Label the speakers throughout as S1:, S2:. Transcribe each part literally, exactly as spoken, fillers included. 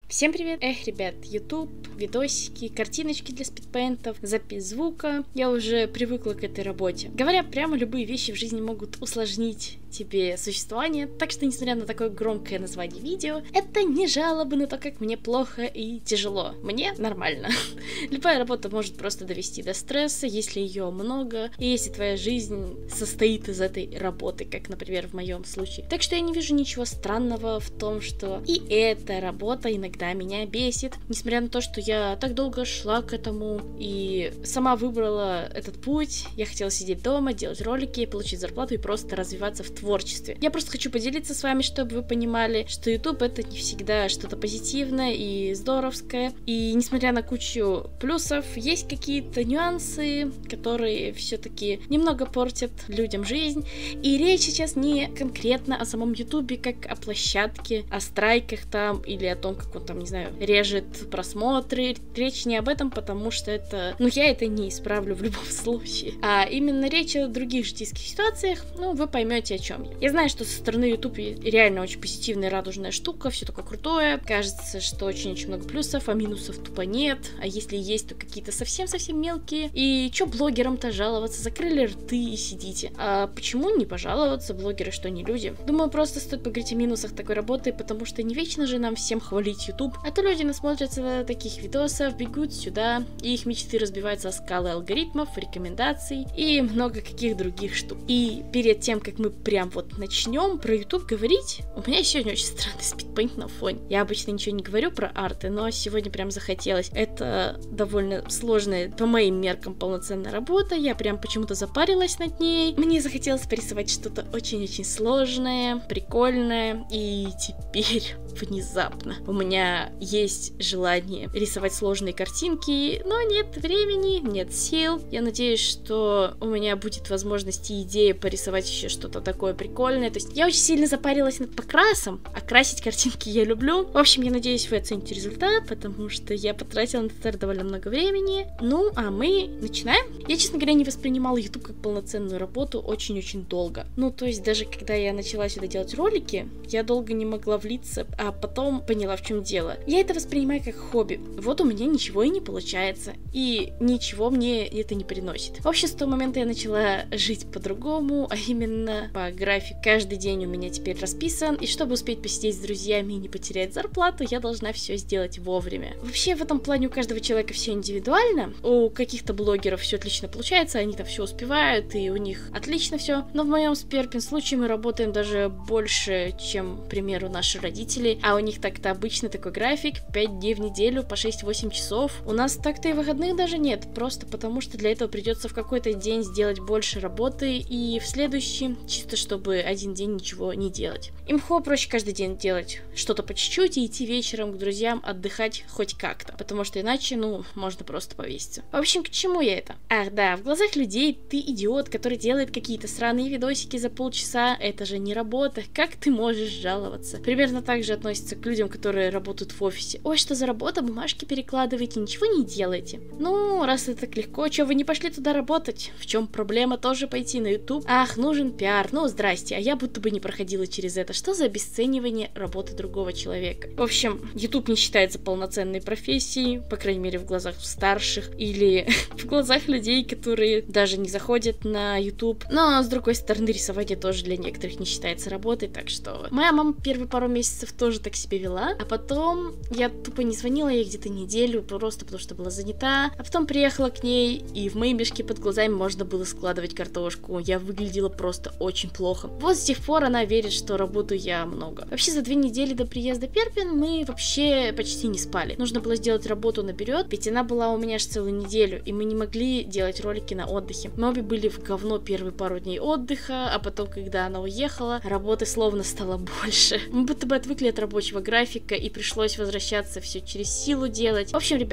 S1: Всем привет! Эх, ребят, YouTube, видосики, картиночки для спидпейнтов, запись звука. Я уже привыкла к этой работе. Говоря прямо, любые вещи в жизни могут усложнить тебе существование, так что, несмотря на такое громкое название видео, это не жалобы на то, как мне плохо и тяжело. Мне нормально. Любая работа может просто довести до стресса, если ее много, и если твоя жизнь состоит из этой работы, как, например, в моем случае. Так что я не вижу ничего странного в том, что и эта работа иногда меня бесит, несмотря на то, что я так долго шла к этому и сама выбрала этот путь. Я хотела сидеть дома, делать ролики, получить зарплату и просто развиваться в творчестве. Я просто хочу поделиться с вами, чтобы вы понимали, что YouTube это не всегда что-то позитивное и здоровское. И несмотря на кучу плюсов, есть какие-то нюансы, которые все-таки немного портят людям жизнь. И речь сейчас не конкретно о самом YouTube, как о площадке, о страйках там или о том, как он там, не знаю, режет просмотры. Речь не об этом, потому что это... Ну, я это не исправлю в любом случае. А именно речь о других житейских ситуациях, ну, вы поймете, о чем я. Я знаю, что со стороны YouTube реально очень позитивная, радужная штука, все такое крутое. Кажется, что очень-очень много плюсов, а минусов тупо нет. А если есть, то какие-то совсем-совсем мелкие. И чё блогерам-то жаловаться? Закрыли рты и сидите. А почему не пожаловаться? Блогеры что, не люди? Думаю, просто стоит поговорить о минусах такой работы, потому что не вечно же нам всем хвалить YouTube. А то люди насмотрятся таких видосов, бегут сюда, и их мечты разбиваются о скалы алгоритмов, рекомендаций и много каких других штук. И перед тем, как мы прям вот начнем про YouTube говорить, у меня сегодня очень странный спидпейнт на фоне. Я обычно ничего не говорю про арты, но сегодня прям захотелось. Это довольно сложная, по моим меркам, полноценная работа. Я прям почему-то запарилась над ней. Мне захотелось порисовать что-то очень-очень сложное, прикольное. И теперь внезапно у меня есть желание рисовать сложные картинки, но нет времени, нет сил. Я надеюсь, что у меня будет возможность и идея порисовать еще что-то такое прикольное. То есть я очень сильно запарилась над покрасом, а красить картинки я люблю. В общем, я надеюсь, вы оцените результат, потому что я потратила на это довольно много времени. Ну, а мы начинаем. Я, честно говоря, не воспринимала YouTube как полноценную работу очень-очень долго. Ну, то есть даже когда я начала сюда делать ролики, я долго не могла влиться, а потом поняла, в чем дело. Я это воспринимаю как хобби. Вот у меня ничего и не получается, и ничего мне это не приносит. В общем, с того момента я начала жить по-другому, а именно по графику. Каждый день у меня теперь расписан, и чтобы успеть посидеть с друзьями и не потерять зарплату, я должна все сделать вовремя. Вообще, в этом плане у каждого человека все индивидуально. У каких-то блогеров все отлично получается, они там все успевают, и у них отлично все. Но в моем с Перпин случае мы работаем даже больше, чем, к примеру, наши родители, а у них так-то обычно такой график, пять дней в неделю по шесть-восемь часов. У нас так-то и выходных даже нет, просто потому что для этого придется в какой-то день сделать больше работы, и в следующий, чисто чтобы один день ничего не делать. Имхо проще каждый день делать что-то по чуть-чуть и идти вечером к друзьям отдыхать хоть как-то, потому что иначе, ну, можно просто повеситься. В общем, к чему я это? Ах да, в глазах людей ты идиот, который делает какие-то сраные видосики за полчаса, это же не работа, как ты можешь жаловаться? Примерно так же относится к людям, которые работают в офисе. Ой, что за работа, бумажки перекладываете, ничего не делаете. Ну, раз это так легко, что вы не пошли туда работать? В чем проблема тоже пойти на YouTube? Ах, нужен пиар, ну здрасте, а я будто бы не проходила через это. Что за обесценивание работы другого человека? В общем, YouTube не считается полноценной профессией, по крайней мере в глазах старших или в глазах людей, которые даже не заходят на YouTube. Но, с другой стороны, рисование тоже для некоторых не считается работой, так что моя мама первые пару месяцев тоже так себя вела, а потом я тупо не звонила ей где-то неделю, просто потому что была занята, а потом приехала к ней, и в мои мешки под глазами можно было складывать картошку. Я выглядела просто очень плохо. Вот с тех пор она верит, что работаю я много. Вообще, за две недели до приезда Перпин мы вообще почти не спали. Нужно было сделать работу наперед, ведь она была у меня аж целую неделю, и мы не могли делать ролики на отдыхе. Мы обе были в говно первые пару дней отдыха, а потом, когда она уехала, работы словно стало больше. Мы будто бы отвыкли от рабочего графика, и пришлось возвращаться все через силу делать. В общем, ребят,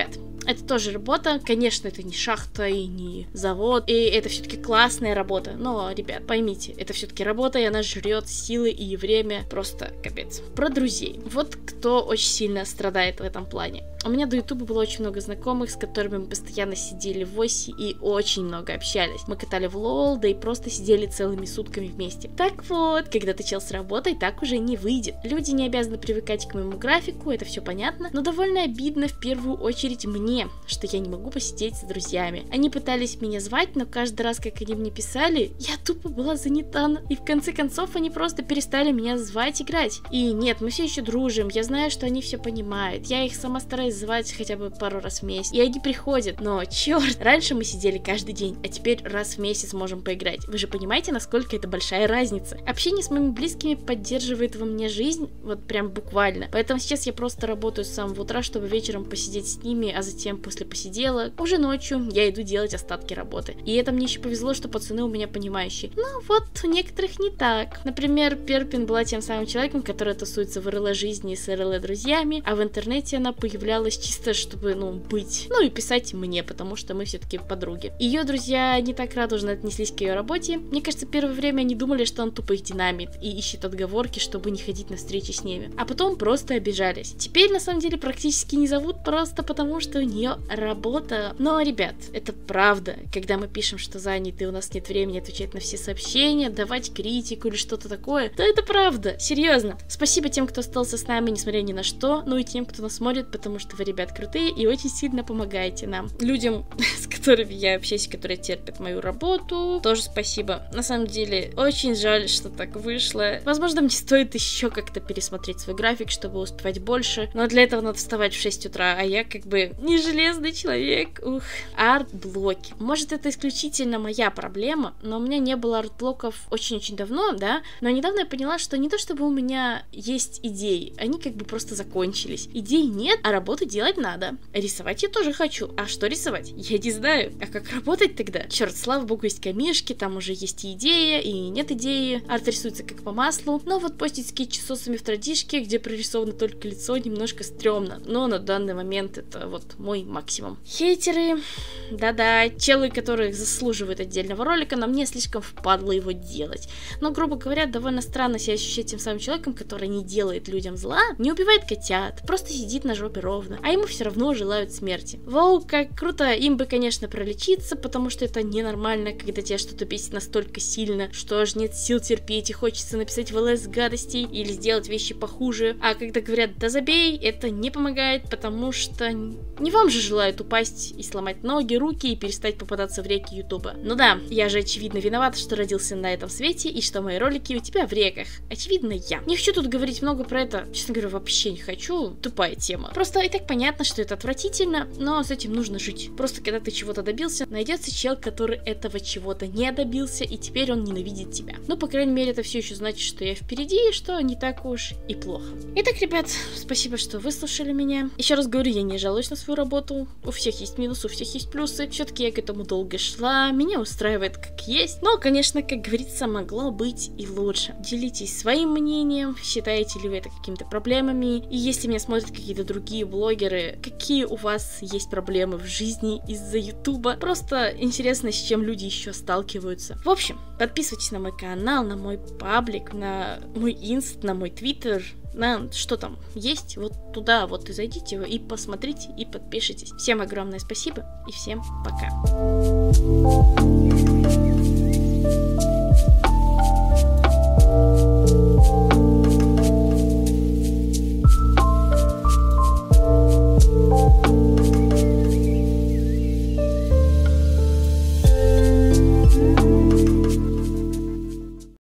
S1: это тоже работа. Конечно, это не шахта и не завод, и это все-таки классная работа. Но, ребят, поймите, это все-таки работа, и она жрет силы и время. Просто капец. Про друзей. Вот кто очень сильно страдает в этом плане. У меня до ютуба было очень много знакомых, с которыми мы постоянно сидели в оси и очень много общались. Мы катали в лол, да и просто сидели целыми сутками вместе. Так вот, когда ты чел с работой, так уже не выйдет. Люди не обязаны привыкать к моему графику, это все понятно, но довольно обидно в первую очередь мне, что я не могу посидеть с друзьями. Они пытались меня звать, но каждый раз, как они мне писали, я тупо была занята, и в конце концов они просто перестали меня звать играть. И нет, мы все еще дружим, я знаю, что они все понимают, я их сама стараюсь звать хотя бы пару раз в месяц, и они приходят, но черт, раньше мы сидели каждый день, а теперь раз в месяц можем поиграть. Вы же понимаете, насколько это большая разница? Общение с моими близкими поддерживает во мне жизнь, вот прям буквально. Поэтому сейчас я просто работаю с самого утра, чтобы вечером посидеть с ними, а затем после посиделок, уже ночью я иду делать остатки работы. И это мне еще повезло, что пацаны у меня понимающие. Ну вот, у некоторых не так. Например, Перпин была тем самым человеком, который тусуется в РЛ жизни с РЛ друзьями, а в интернете она появлялась чисто, чтобы, ну, быть. Ну и писать мне, потому что мы все-таки подруги. Ее друзья не так радужно отнеслись к ее работе. Мне кажется, первое время они думали, что он тупо их динамит и ищет отговорки, чтобы не ходить на встречи с ними. А потом просто обижались. Теперь, на самом деле, практически не зовут, просто потому что у нее работа. Но, ребят, это правда. Когда мы пишем, что заняты, у нас нет времени отвечать на все сообщения, давать критику или что-то такое, то это правда. Серьезно. Спасибо тем, кто остался с нами, несмотря ни на что, ну и тем, кто нас смотрит, потому что вы, ребят, крутые и очень сильно помогаете нам. Людям, с которыми я общаюсь, которые терпят мою работу, тоже спасибо. На самом деле, очень жаль, что так вышло. Возможно, мне стоит еще как-то пересмотреть свой график, чтобы успевать больше, но для этого надо вставать в шесть утра, а я как бы не железный человек. Ух. Арт-блоки. Может, это исключительно моя проблема, но у меня не было арт-блоков очень-очень давно, да, но недавно я поняла, что не то чтобы у меня есть идеи, они как бы просто закончились. Идей нет, а работу делать надо. Рисовать я тоже хочу. А что рисовать? Я не знаю. А как работать тогда? Черт, слава богу, есть камешки, там уже есть и идея, и нет идеи. Арт рисуется как по маслу. Но вот постить скетчи с осами в традишке, где прорисовано только лицо, немножко стрёмно. Но на данный момент это вот мой максимум. Хейтеры. Да-да, челы, которых заслуживают отдельного ролика, но мне слишком впадло его делать. Но, грубо говоря, довольно странно себя ощущать тем самым человеком, который не делает людям зла, не убивает котят, просто сидит на жопе ровно, а ему все равно желают смерти. Вау, как круто, им бы, конечно, пролечиться, потому что это ненормально, когда тебя что-то бесит настолько сильно, что аж нет сил терпеть и хочется написать в ЛС гадостей или сделать вещи похуже. А когда говорят «да забей», это не помогает, потому что не вам же желают упасть и сломать ноги, руки и перестать попадаться в реки ютуба. Ну да, я же очевидно виноват, что родился на этом свете и что мои ролики у тебя в реках. Очевидно, я. Не хочу тут говорить много про это, честно говоря, вообще не хочу, тупая тема. Просто и так понятно, что это отвратительно, но с этим нужно жить. Просто когда ты чего-то добился, найдется чел, который этого чего-то не добился, и теперь он ненавидит тебя. Ну, по крайней мере, это все еще значит, что я впереди, и что не так уж и плохо. Итак, ребят, спасибо, что выслушали меня. Еще раз говорю, я не жалуюсь на свою работу. У всех есть минусы, у всех есть плюсы. Все-таки я к этому долго шла, меня устраивает как есть. Но, конечно, как говорится, могло быть и лучше. Делитесь своим мнением, считаете ли вы это какими-то проблемами, и если меня смотрят какие-то другие блогеры, какие у вас есть проблемы в жизни из-за ютуба. Просто интересно, с чем люди еще сталкиваются. В общем, подписывайтесь на мой канал, на мой паблик, на мой инст, на мой твиттер, на что там есть, вот туда вот и зайдите и посмотрите и подпишитесь. Всем огромное спасибо и всем пока.